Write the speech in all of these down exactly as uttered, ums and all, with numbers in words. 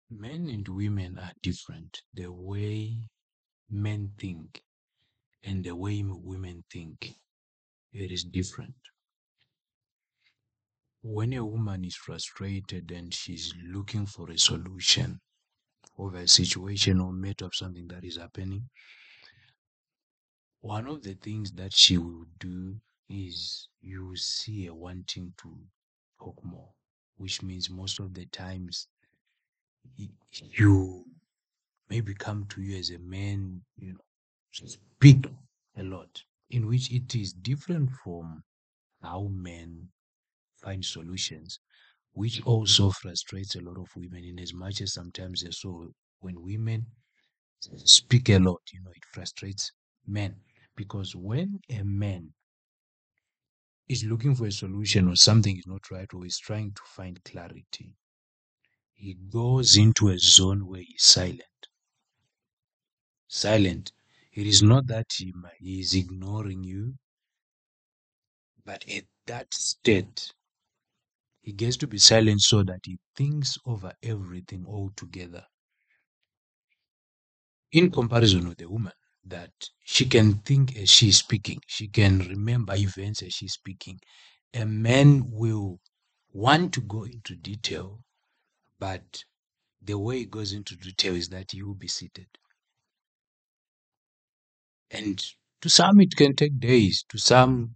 Men and women are different. The way men think and the way women think, it is different. When a woman is frustrated and she's looking for a solution of a situation or matter of something that is happening, one of the things that she will do is you see her wanting to talk more, which means most of the times y- you maybe come to you as a man, you know, speak a lot, in which it is different from how men find solutions, which also frustrates a lot of women in as much as sometimes they so when women speak a lot, you know, it frustrates men. Because when a man is looking for a solution or something is not right or is trying to find clarity, he goes into a zone where he's silent. Silent. It is not that he, mi- he is ignoring you, but at that state, he gets to be silent so that he thinks over everything altogether. In comparison with a woman, that she can think as she's speaking, she can remember events as she's speaking. A man will want to go into detail, but the way he goes into detail is that he will be seated. And to some, it can take days. To some,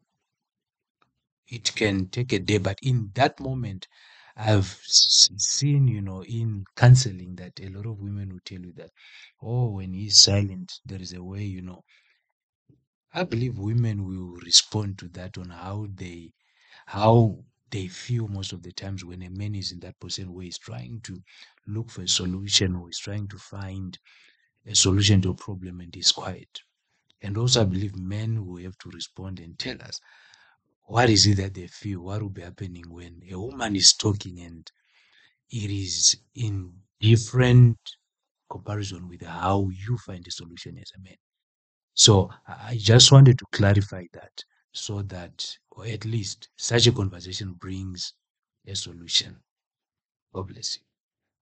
it can take a day. But in that moment, I've s- seen, you know, in counseling that a lot of women will tell you that, oh, when he's silent, there is a way, you know. I believe women will respond to that on how they how they feel most of the times when a man is in that position where he's trying to look for a solution or he's trying to find a solution to a problem and he's quiet. And also, I believe men will have to respond and tell us what is it that they feel, what will be happening when a woman is talking and it is in different comparison with how you find a solution as a man. So I I just wanted to clarify that so that, or at least such a conversation brings a solution. God bless you.